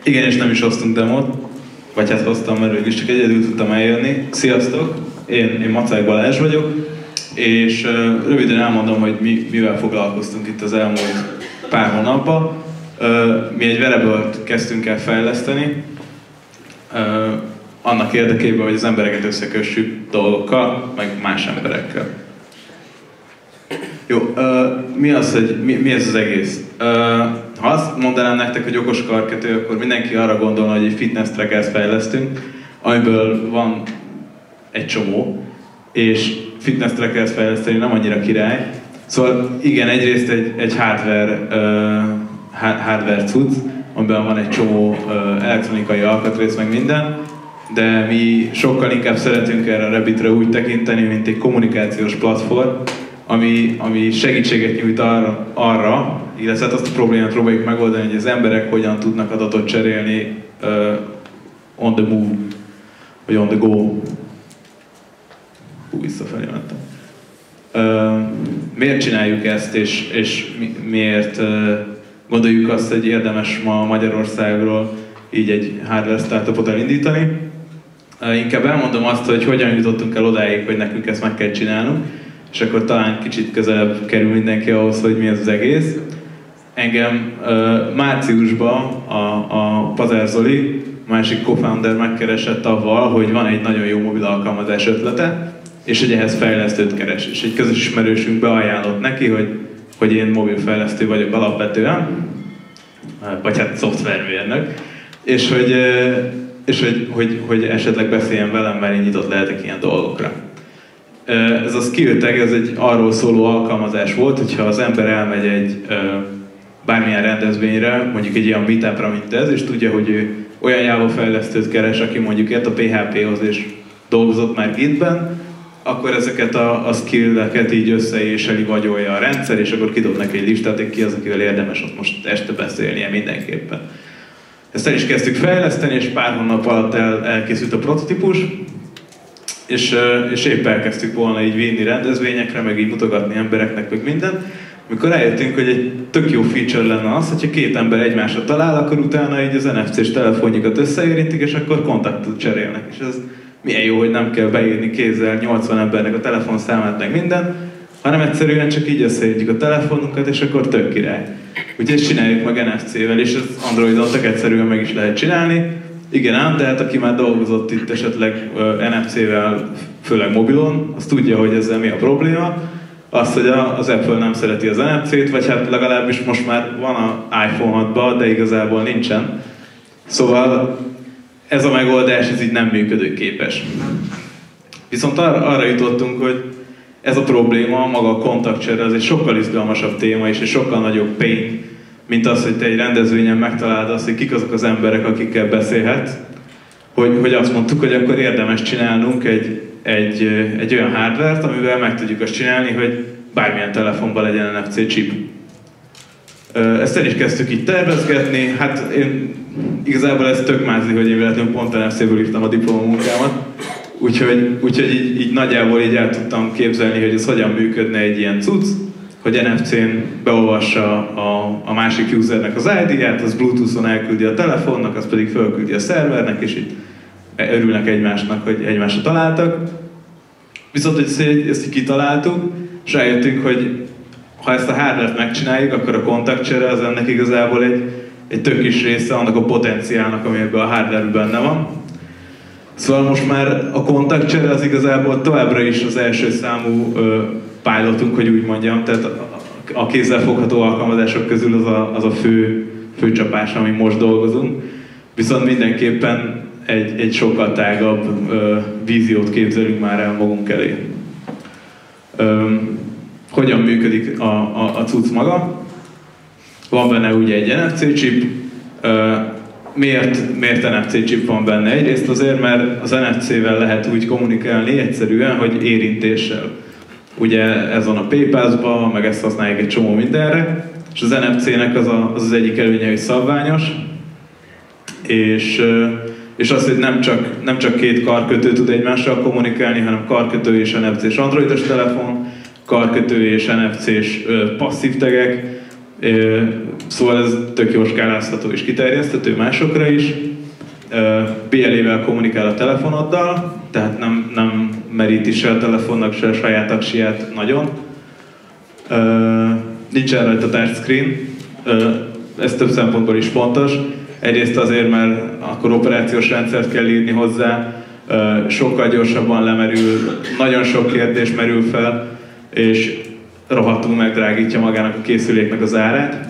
Igen, és nem is hoztunk demót, vagy hát hoztam, mert végül csak egyedül tudtam eljönni. Sziasztok! Én Macák Balázs vagyok, és röviden elmondom, hogy mivel foglalkoztunk itt az elmúlt pár hónapban. Mi egy wearable-t kezdtünk el fejleszteni, annak érdekében, hogy az embereket összekössük dolgokkal, meg más emberekkel. Jó, mi ez az egész? Ha azt mondanám nektek, hogy okos karkötő, akkor mindenki arra gondolna, hogy egy fitness trackert fejlesztünk, amiből van egy csomó, és fitness trackert fejleszteni nem annyira király. Szóval igen, egyrészt egy hardware cucc, amiben van egy csomó elektronikai alkatrész, meg minden, de mi sokkal inkább szeretünk erre a Rabbitre úgy tekinteni, mint egy kommunikációs platform, ami segítséget nyújt arra, illetve azt a problémát próbáljuk megoldani, hogy az emberek hogyan tudnak adatot cserélni on the move, vagy on the go. Visszafelé mentem. Miért csináljuk ezt, és miért gondoljuk azt, hogy érdemes ma Magyarországról így egy hardware startupot elindítani? Inkább elmondom azt, hogy hogyan jutottunk el odáig, hogy nekünk ezt meg kell csinálnunk, és akkor talán kicsit közelebb kerül mindenki ahhoz, hogy mi ez az egész. Engem márciusban a Pazár Zoli, másik co-founder megkeresett avval, hogy van egy nagyon jó mobil alkalmazás ötlete, és hogy ehhez fejlesztőt keres. És egy közös ismerősünk beajánlott neki, hogy én mobilfejlesztő vagyok alapvetően, vagy hát szoftvermérnök, és hogy esetleg beszéljen velem, mert én nyitott lehetek ilyen dolgokra. Ez a Skill Tag, ez egy arról szóló alkalmazás volt, hogyha az ember elmegy egy bármilyen rendezvényre, mondjuk egy ilyen meetupra, mint ez, és tudja, hogy ő olyan Java fejlesztőt keres, aki mondjuk ért a PHP-hoz és dolgozott már Gitben, akkor ezeket a skill-eket így összeéseli, vagyolja a rendszer, és akkor kidob neki egy listát, hogy ki az, akivel érdemes ott most este beszélnie mindenképpen. Ezt el is kezdtük fejleszteni, és pár hónap alatt elkészült a prototípus, és épp elkezdtük volna így vinni rendezvényekre, meg így mutogatni embereknek, meg minden. Amikor rájöttünk, hogy egy tök jó feature lenne az, hogyha két ember egymásra talál, akkor utána így az NFC-s telefonjukat összeérintik, és akkor kontaktot cserélnek. És ez milyen jó, hogy nem kell beírni kézzel 80 embernek a telefonszámát, meg minden, hanem egyszerűen csak így összeérjük a telefonunkat, és akkor tök király. Úgyhogy ezt csináljuk meg NFC-vel, és ez Androidon tök egyszerűen meg is lehet csinálni. Igen ám, de hát aki már dolgozott itt esetleg NFC-vel, főleg mobilon, az tudja, hogy ezzel mi a probléma. Az, hogy az Apple nem szereti az NFC-t, vagy hát legalábbis most már van a iPhone 6-ban, de igazából nincsen. Szóval ez a megoldás, ez így nem működőképes. Viszont arra jutottunk, hogy ez a probléma, maga a kontaktcsere, az egy sokkal izgalmasabb téma, és egy sokkal nagyobb pain, mint az, hogy te egy rendezvényen megtaláld azt, hogy kik azok az emberek, akikkel beszélhetsz. Hogy azt mondtuk, hogy akkor érdemes csinálnunk egy olyan hardware-t, amivel meg tudjuk azt csinálni, hogy bármilyen telefonban legyen NFC chip. Ezt el is kezdtük így tervezgetni, hát én igazából ez tök mázi, hogy én véletlenül pont NFC-ből írtam a diplomamunkámat, úgyhogy így nagyjából így el tudtam képzelni, hogy ez hogyan működne egy ilyen cucc, hogy NFC-n beolvassa a másik usernek az ID-ját, az Bluetooth-on elküldi a telefonnak, az pedig fölküldi a szervernek, és így örülnek egymásnak, hogy egymásra találtak. Viszont, hogy ezt így kitaláltuk, és rájöttünk, hogy ha ezt a hardware-t megcsináljuk, akkor a kontaktcsere az ennek igazából egy tök kis része annak a potenciálnak, ami ebben a hardware-ben benne van. Szóval most már a kontaktcsere az igazából továbbra is az első számú pilotunk, hogy úgy mondjam, tehát a kézzelfogható alkalmazások közül az a fő csapás, ami most dolgozunk. Viszont mindenképpen egy sokkal tágabb víziót képzelünk már el magunk elé. Hogyan működik a cucc maga? Van benne ugye egy NFC chip. Miért NFC chip van benne? Egyrészt azért, mert az NFC-vel lehet úgy kommunikálni egyszerűen, hogy érintéssel. Ugye ez van a PayPass-ban, meg ezt használjuk egy csomó mindenre, és az NFC-nek az egyik előnye, hogy szabványos, és az, hogy nem csak két karkötő tud egymással kommunikálni, hanem karkötő és NFC-s androidos telefon, karkötő és NFC-s passzív tegek, Szóval ez tök jól skálázható és kiterjeszthető másokra is. BLE-vel kommunikál a telefonoddal, tehát nem meríti se a telefonnak, se a saját aksiját nagyon. Nincsen rajta touchscreen, ez több szempontból is fontos. Egyrészt azért, mert akkor operációs rendszert kell írni hozzá, sokkal gyorsabban lemerül, nagyon sok kérdés merül fel, és rohadtul megdrágítja magának a készüléknek az árát.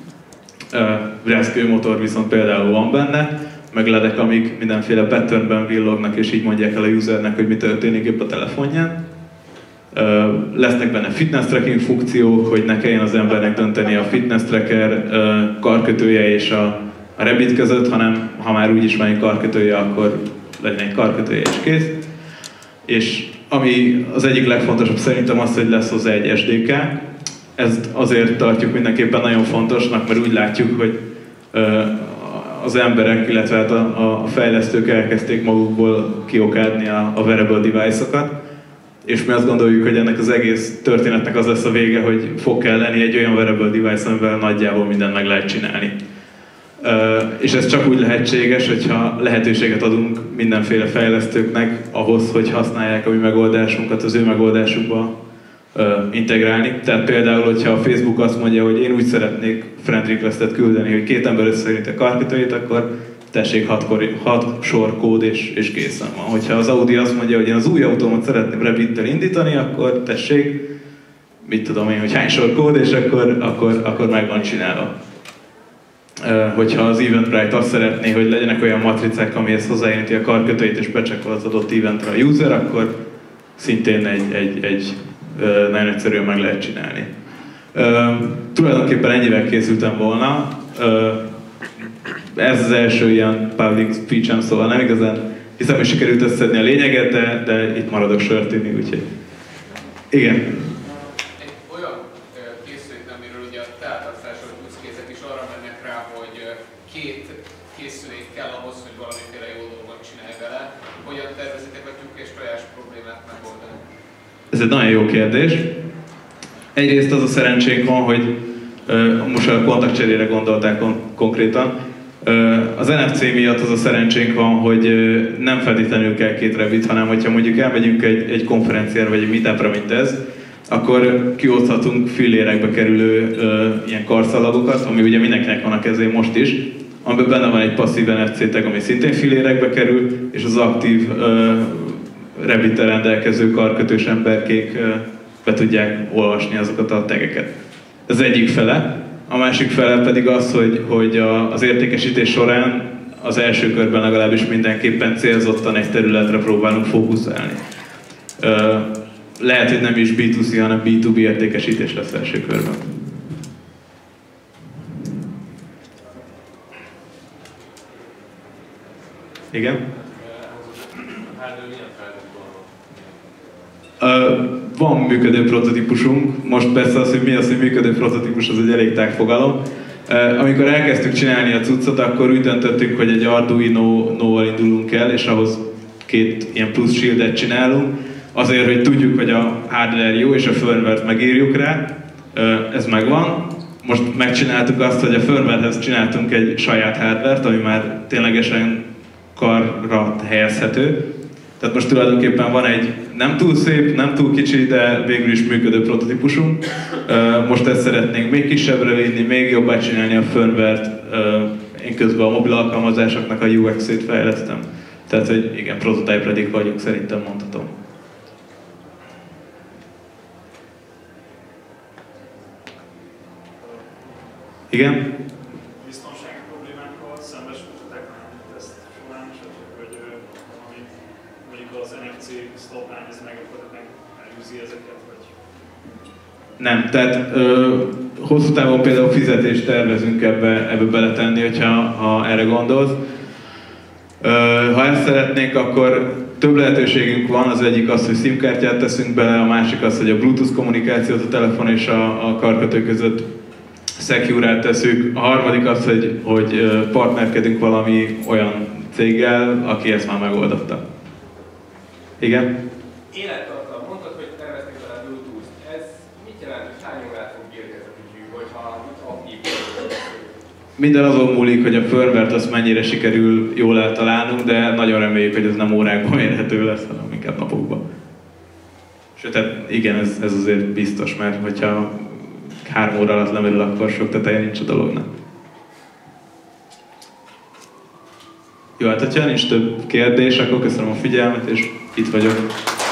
Reszkőmotor viszont például van benne, meg ledek, amik mindenféle patternben villognak, és így mondják el a usernek, hogy mi történik épp a telefonján. Lesznek benne fitness tracking funkciók, hogy ne kelljen az embernek dönteni a fitness tracker karkötője és a Rabbit között, hanem ha már úgyis van egy karkötője, akkor legyen egy karkötője és kész. És ami az egyik legfontosabb szerintem az, hogy lesz hozzá egy SDK. Ezt azért tartjuk mindenképpen nagyon fontosnak, mert úgy látjuk, hogy az emberek, illetve hát a fejlesztők elkezdték magukból kiokádni a wearable device-okat, és mi azt gondoljuk, hogy ennek az egész történetnek az lesz a vége, hogy fog kell lenni egy olyan wearable device, amivel nagyjából mindent meg lehet csinálni. És ez csak úgy lehetséges, hogyha lehetőséget adunk mindenféle fejlesztőknek ahhoz, hogy használják a mi megoldásunkat az ő megoldásukba integrálni. Tehát például, hogyha a Facebook azt mondja, hogy én úgy szeretnék friend requestet küldeni, hogy két ember összeírja a karkötőjét, akkor tessék 6 sor kód és készen van. Hogyha az Audi azt mondja, hogy én az új autómat szeretném Rabbittel indítani, akkor tessék, mit tudom én, hogy hány sor kód, és akkor meg van csinálva. Hogyha az Eventbrite azt szeretné, hogy legyenek olyan matricák, amihez hozzájönti a karkötőit és becsekol az adott eventre a user, akkor szintén egy nagyon egyszerűen meg lehet csinálni. Tulajdonképpen ennyivel készültem volna. Ez az első ilyen public speech-em, szóval nem igazán hiszem, hogy sikerült összedni a lényeget, de itt maradok sört inni, úgyhogy igen. Egy olyan készülék, amiről ugye a tártartásról use-case-ek is arra mennek rá, hogy két készülék kell ahhoz, hogy valamiféle jó dolgot csinálj vele. Hogyan tervezitek a tyúk és tojás problémát megoldani? Ez egy nagyon jó kérdés. Egyrészt az a szerencsénk van, hogy most a kontaktcserére gondolták konkrétan. Az NFC miatt az a szerencsénk van, hogy nem feltétlenül kell két Rabbit, hanem hogyha mondjuk elmegyünk egy konferenciára vagy egy meetupra, mint ez, akkor kioszthatunk fillérekbe kerülő ilyen karszalagokat, ami ugye mindenkinek van a kezén most is, amiben benne van egy passzív NFC tag, ami szintén fillérekbe kerül, és az aktív Rabbittel rendelkező karkötős emberkék be tudják olvasni azokat a tegeket. Ez egyik fele. A másik fele pedig az, hogy az értékesítés során az első körben legalábbis mindenképpen célzottan egy területre próbálunk fókuszálni. Lehet, hogy nem is B2C, hanem B2B értékesítés lesz első körben. Igen? Van működő prototípusunk, most persze az, hogy mi az, hogy működő prototípus, az egy elég tág fogalom. Amikor elkezdtük csinálni a cuccot, akkor úgy döntöttük, hogy egy Arduino-val indulunk el, és ahhoz két ilyen plusz shieldet csinálunk. Azért, hogy tudjuk, hogy a hardware jó, és a firmware-t megírjuk rá. Ez megvan. Most megcsináltuk azt, hogy a firmwarehez csináltunk egy saját hardware-t, ami már ténylegesen karra helyezhető. Tehát most tulajdonképpen van egy nem túl szép, nem túl kicsi, de végül is működő prototípusunk. Most ezt szeretnénk még kisebbre vinni, még jobbá csinálni a firmware-t. Én közben a mobil alkalmazásoknak a UX-ét fejlesztem. Tehát, hogy igen, prototype ready vagyunk, szerintem mondhatom. Igen? Biztonsági problémákkal szembesültetek a teszt során, hogy mondjuk az NFC szlopnál ez megakadatnak elűzi ezeket, vagy? Nem, tehát hosszú távon például fizetést tervezünk ebbe beletenni, ha erre gondolsz. Ha ezt szeretnénk, akkor több lehetőségünk van, az egyik az, hogy SIM-kártyát teszünk bele, a másik az, hogy a Bluetooth kommunikációt a telefon és a karkötő között secure-át tesszük. A harmadik az, hogy partnerkedünk valami olyan céggel, aki ezt már megoldotta. Igen? Élettartam. Mondtad, hogy tervezték vele Bluetooth. Ez mit jelent, hogy hány órát fog bírni ez a kütyű? Hogyha Minden azon múlik, hogy a firmware-t azt mennyire sikerül jól eltalálnunk, de nagyon reméljük, hogy ez nem órákban mérhető lesz, hanem inkább napokban. Sőt, hát igen, ez azért biztos, mert hogyha 3 óra alatt lemerül, akkor sok teteje nincs a dolognak. Jó, hát hogyha nincs több kérdés, akkor köszönöm a figyelmet, és itt vagyok.